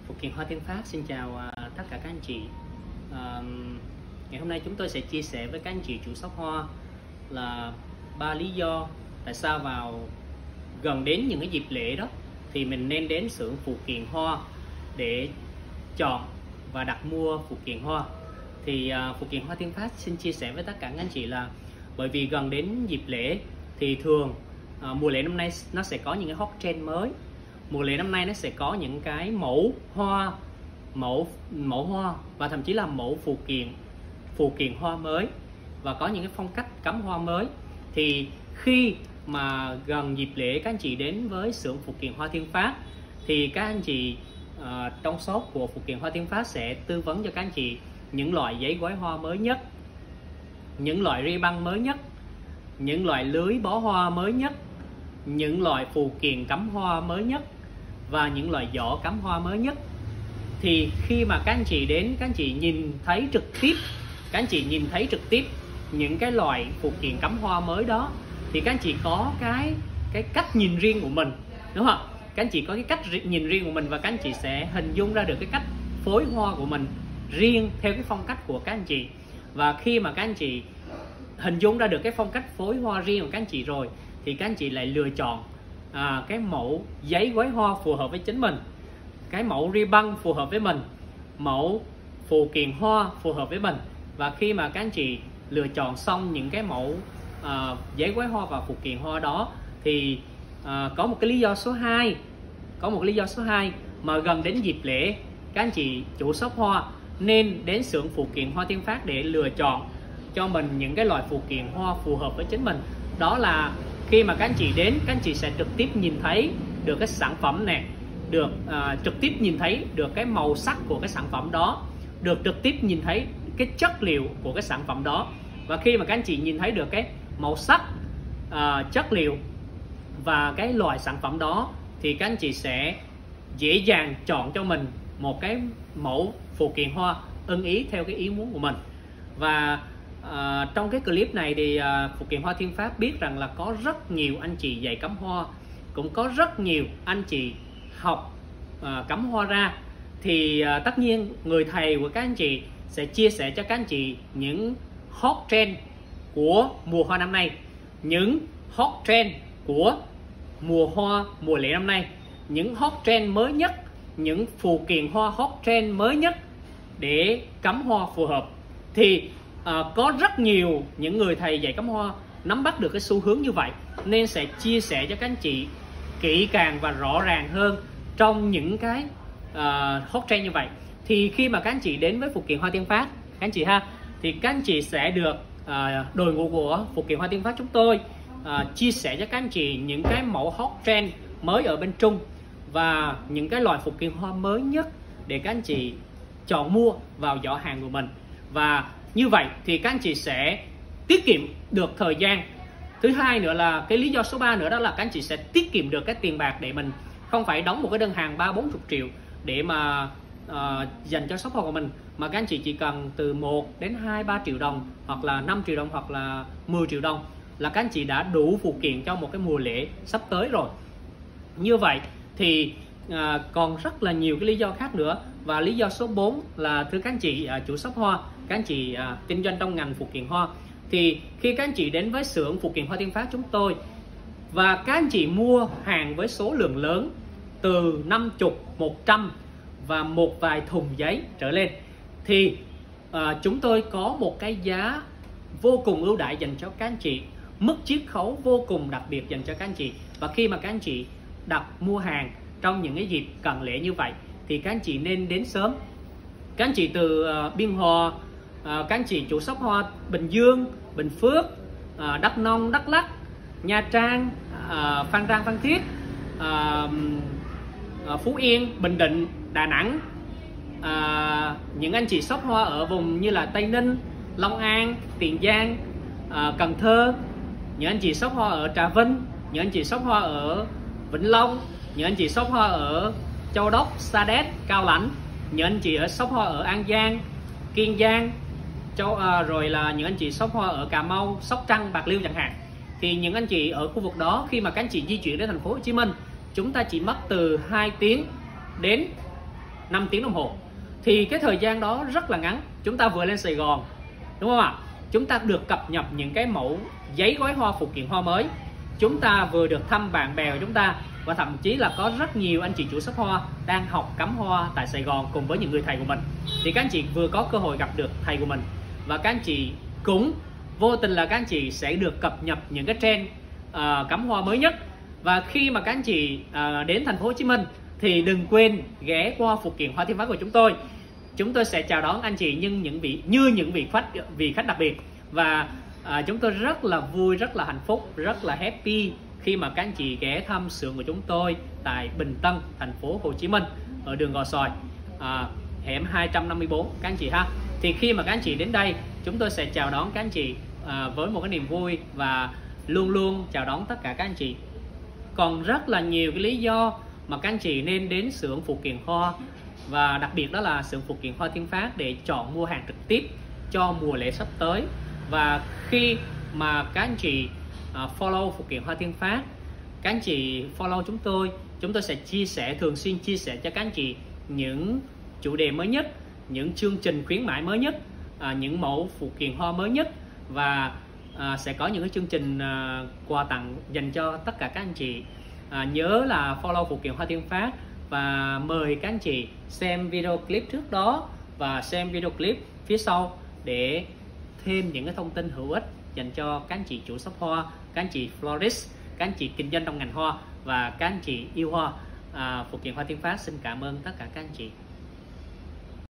Phụ Kiện Hoa Thiên Phát xin chào tất cả các anh chị. Ngày hôm nay chúng tôi sẽ chia sẻ với các anh chị chủ shop hoa là 3 lý do tại sao vào gần đến những cái dịp lễ đó thì mình nên đến xưởng phụ kiện hoa để chọn và đặt mua phụ kiện hoa. Thì Phụ Kiện Hoa Thiên Phát xin chia sẻ với tất cả các anh chị là bởi vì gần đến dịp lễ thì thường mùa lễ năm nay nó sẽ có những cái hot trend mới. Mùa lễ năm nay nó sẽ có những cái mẫu hoa và thậm chí là mẫu phụ kiện hoa mới và có những cái phong cách cắm hoa mới. Thì khi mà gần dịp lễ các anh chị đến với xưởng Phụ Kiện Hoa Thiên Phát thì các anh chị trong shop của Phụ Kiện Hoa Thiên Phát sẽ tư vấn cho các anh chị những loại giấy gói hoa mới nhất, những loại ri băng mới nhất, những loại lưới bó hoa mới nhất, những loại phụ kiện cắm hoa mới nhất và những loại giỏ cắm hoa mới nhất. Thì khi mà các anh chị đến, các anh chị nhìn thấy trực tiếp những cái loại phụ kiện cắm hoa mới đó thì các anh chị có cái cách nhìn riêng của mình, đúng không? Các anh chị có cái cách nhìn riêng của mình và các anh chị sẽ hình dung ra được cái cách phối hoa của mình riêng theo cái phong cách của các anh chị. Và khi mà các anh chị hình dung ra được cái phong cách phối hoa riêng của các anh chị rồi thì các anh chị lại lựa chọn cái mẫu giấy gói hoa phù hợp với chính mình, cái mẫu ri băng phù hợp với mình, mẫu phụ kiện hoa phù hợp với mình. Và khi mà các anh chị lựa chọn xong những cái mẫu giấy gói hoa và phụ kiện hoa đó thì có một cái lý do số 2 mà gần đến dịp lễ các anh chị chủ shop hoa nên đến xưởng Phụ Kiện Hoa Thiên Phát để lựa chọn cho mình những cái loại phụ kiện hoa phù hợp với chính mình. Đó là khi mà các anh chị đến, các anh chị sẽ trực tiếp nhìn thấy được cái sản phẩm này, được trực tiếp nhìn thấy được cái màu sắc của cái sản phẩm đó, được trực tiếp nhìn thấy cái chất liệu của cái sản phẩm đó. Và khi mà các anh chị nhìn thấy được cái màu sắc, chất liệu và cái loại sản phẩm đó thì các anh chị sẽ dễ dàng chọn cho mình một cái mẫu phụ kiện hoa ưng ý theo cái ý muốn của mình. Và trong cái clip này thì Phụ Kiện Hoa Thiên Phát biết rằng là có rất nhiều anh chị dạy cắm hoa, cũng có rất nhiều anh chị học cắm hoa ra. Thì tất nhiên người thầy của các anh chị sẽ chia sẻ cho các anh chị những hot trend của mùa hoa năm nay, những hot trend của mùa lễ năm nay, những hot trend mới nhất, những phụ kiện hoa hot trend mới nhất để cắm hoa phù hợp. Thì có rất nhiều những người thầy dạy cắm hoa nắm bắt được cái xu hướng như vậy nên sẽ chia sẻ cho các anh chị kỹ càng và rõ ràng hơn trong những cái hot trend như vậy. Thì khi mà các anh chị đến với Phụ Kiện Hoa Thiên Phát các anh chị thì các anh chị sẽ được đội ngũ của Phụ Kiện Hoa Thiên Phát chúng tôi chia sẻ cho các anh chị những cái mẫu hot trend mới ở bên Trung và những cái loại phụ kiện hoa mới nhất để các anh chị chọn mua vào giỏ hàng của mình. Và như vậy thì các anh chị sẽ tiết kiệm được thời gian. Thứ hai nữa là cái lý do số 3 nữa, đó là các anh chị sẽ tiết kiệm được cái tiền bạc để mình không phải đóng một cái đơn hàng 30-40 triệu để mà dành cho shop hoa của mình, mà các anh chị chỉ cần từ 1 đến 2-3 triệu đồng hoặc là 5 triệu đồng hoặc là 10 triệu đồng là các anh chị đã đủ phụ kiện cho một cái mùa lễ sắp tới rồi. Như vậy thì còn rất là nhiều cái lý do khác nữa. Và lý do số 4 là thưa các anh chị chủ shop hoa, các anh chị kinh doanh trong ngành phụ kiện hoa, thì khi các anh chị đến với xưởng Phụ Kiện Hoa Thiên Phát chúng tôi và các anh chị mua hàng với số lượng lớn từ 50, 100 và một vài thùng giấy trở lên thì chúng tôi có một cái giá vô cùng ưu đãi dành cho các anh chị, mức chiết khấu vô cùng đặc biệt dành cho các anh chị. Và khi mà các anh chị đặt mua hàng trong những cái dịp cận lễ như vậy thì các anh chị nên đến sớm. Các anh chị từ Biên Hòa, các anh chị chủ shop hoa Bình Dương, Bình Phước, Đắk Nông, Đắk Lắk, Nha Trang, Phan Rang, Phan Thiết, Phú Yên, Bình Định, Đà Nẵng, những anh chị shop hoa ở vùng như là Tây Ninh, Long An, Tiền Giang, Cần Thơ, những anh chị shop hoa ở Trà Vinh, những anh chị shop hoa ở Vĩnh Long, những anh chị shop hoa ở Châu Đốc, Sa Đéc, Cao Lãnh, những anh chị ở shop hoa ở An Giang, Kiên Giang, rồi là những anh chị shop hoa ở Cà Mau, Sóc Trăng, Bạc Liêu chẳng hạn. Thì những anh chị ở khu vực đó khi mà các anh chị di chuyển đến thành phố Hồ Chí Minh, chúng ta chỉ mất từ 2 tiếng đến 5 tiếng đồng hồ. Thì cái thời gian đó rất là ngắn. Chúng ta vừa lên Sài Gòn, đúng không ạ? Chúng ta được cập nhật những cái mẫu giấy gói hoa phụ kiện hoa mới. Chúng ta vừa được thăm bạn bè của chúng ta, và thậm chí là có rất nhiều anh chị chủ shop hoa đang học cắm hoa tại Sài Gòn cùng với những người thầy của mình. Thì các anh chị vừa có cơ hội gặp được thầy của mình, và các anh chị cũng vô tình là các anh chị sẽ được cập nhật những cái trend cắm hoa mới nhất. Và khi mà các anh chị đến thành phố Hồ Chí Minh thì đừng quên ghé qua phụ kiện Hoa Thiên Phát của chúng tôi. Chúng tôi sẽ chào đón anh chị như những vị khách đặc biệt. Và chúng tôi rất là vui, rất là hạnh phúc, rất là happy khi mà các anh chị ghé thăm xưởng của chúng tôi tại Bình Tân, thành phố Hồ Chí Minh, ở đường Gò Xoài, hẻm 254 các anh chị ha. Thì khi mà các anh chị đến đây, chúng tôi sẽ chào đón các anh chị với một cái niềm vui, và luôn luôn chào đón tất cả các anh chị. Còn rất là nhiều cái lý do mà các anh chị nên đến xưởng phụ kiện hoa, và đặc biệt đó là xưởng phụ kiện Hoa Thiên Phát để chọn mua hàng trực tiếp cho mùa lễ sắp tới. Và khi mà các anh chị follow phụ kiện Hoa Thiên Phát, các anh chị follow chúng tôi sẽ thường xuyên chia sẻ cho các anh chị những chủ đề mới nhất, những chương trình khuyến mãi mới nhất, những mẫu phụ kiện hoa mới nhất, và sẽ có những cái chương trình quà tặng dành cho tất cả các anh chị. Nhớ là follow phụ kiện Hoa Thiên Phát, và mời các anh chị xem video clip trước đó và xem video clip phía sau để thêm những cái thông tin hữu ích dành cho các anh chị chủ shop hoa, các anh chị florist, các anh chị kinh doanh trong ngành hoa và các anh chị yêu hoa. Phụ kiện Hoa Thiên Phát xin cảm ơn tất cả các anh chị.